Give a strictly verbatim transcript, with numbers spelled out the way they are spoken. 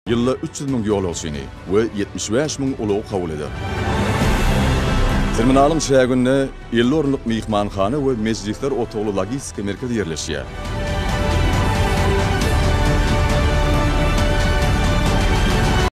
Yılda üç yüz ming ýolagçyny we yetmiş beş ming ulag kabul eder. Terminalyň şäherinde elli orunlyk mehmanhana we mejlisler otogly logistika merkezi ýerleşýär.